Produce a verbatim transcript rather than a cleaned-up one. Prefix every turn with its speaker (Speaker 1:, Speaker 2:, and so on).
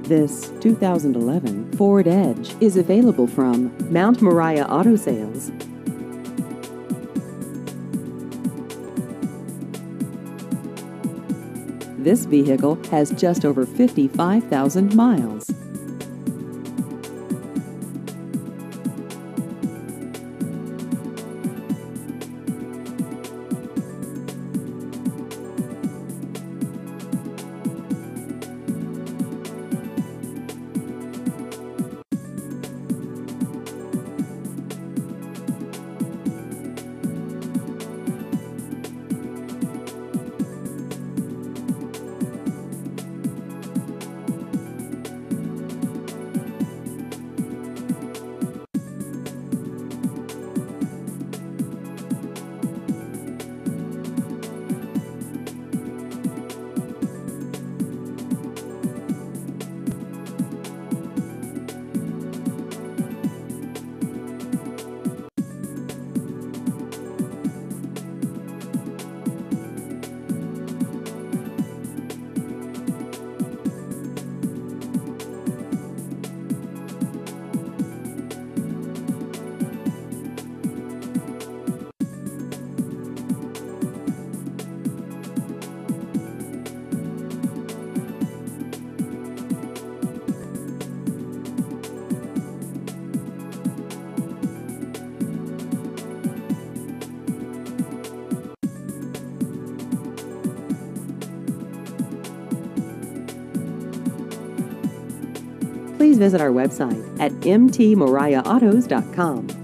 Speaker 1: This two thousand eleven Ford Edge is available from Mount Moriah Auto Sales. This vehicle has just over fifty-five thousand miles. Please visit our website at m t moriah autos dot com.